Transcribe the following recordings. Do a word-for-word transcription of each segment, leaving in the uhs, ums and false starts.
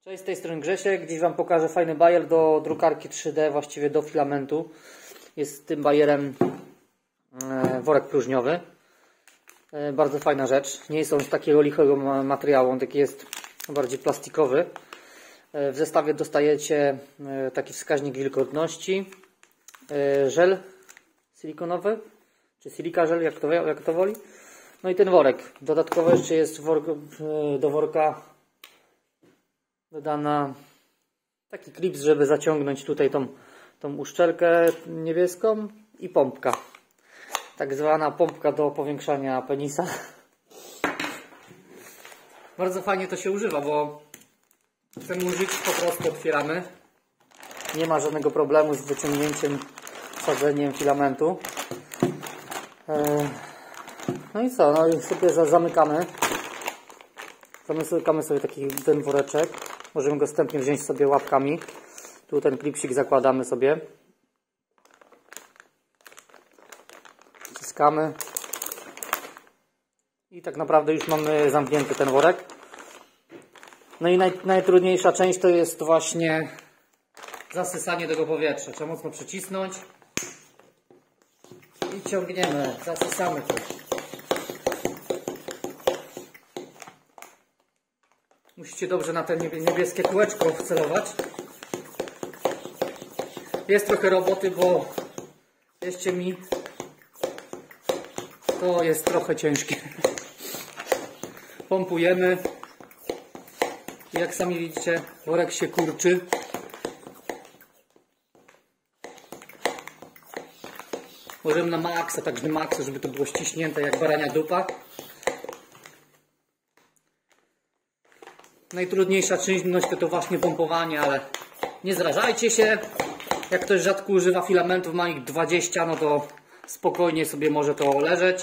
Cześć, z tej strony Grzesiek. Dziś Wam pokażę fajny bajer do drukarki trzy D, właściwie do filamentu. Jest tym bajerem e, worek próżniowy. E, bardzo fajna rzecz. Nie jest on z takiego lichego materiału, on taki jest bardziej plastikowy. E, w zestawie dostajecie e, taki wskaźnik wilgotności, e, żel silikonowy, czy silika żel, jak to, jak to woli. No i ten worek. Dodatkowo jeszcze jest wor e, do worka dodana taki klips, żeby zaciągnąć tutaj tą, tą uszczelkę niebieską i pompka. Tak zwana pompka do powiększania penisa. Bardzo fajnie to się używa, bo chcemy użyć, po prostu otwieramy. Nie ma żadnego problemu z wyciągnięciem, wsadzeniem filamentu. No i co? No i sobie zamykamy. Zamykamy sobie taki ten woreczek. Możemy go wstępnie wziąć sobie łapkami. Tu ten klipsik zakładamy sobie. Wciskamy. I tak naprawdę już mamy zamknięty ten worek. No i naj, najtrudniejsza część to jest właśnie zasysanie tego powietrza. Trzeba mocno przycisnąć. I ciągniemy. Zasysamy to. Musicie dobrze na te niebieskie kółeczko wcelować. Jest trochę roboty, bo wierzcie mi, to jest trochę ciężkie. Pompujemy. I jak sami widzicie, worek się kurczy. Możemy na maksa, także na maksa, żeby to było ściśnięte jak barania dupa. Najtrudniejsza czynność to, to właśnie pompowanie, ale nie zrażajcie się. Jak ktoś rzadko używa filamentów, ma ich dwadzieścia, no to spokojnie sobie może to leżeć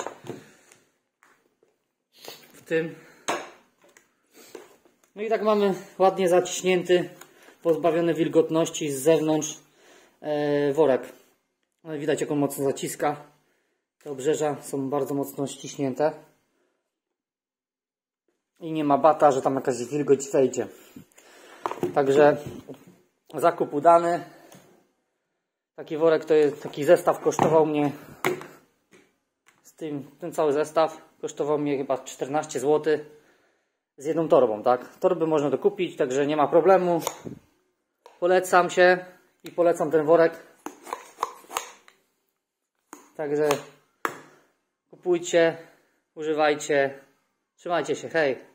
w tym. No i tak mamy ładnie zaciśnięty, pozbawiony wilgotności z zewnątrz e, worek. No, widać, jak on mocno zaciska. Te obrzeża są bardzo mocno ściśnięte. I nie ma bata, że tam jakaś wilgoć wejdzie. Także zakup udany. Taki worek, to jest, taki zestaw kosztował mnie, z tym, ten cały zestaw kosztował mnie chyba czternaście złotych z jedną torbą, tak? Torby można dokupić, także nie ma problemu. Polecam się i polecam ten worek. Także kupujcie, używajcie. Trzymajcie się, hej!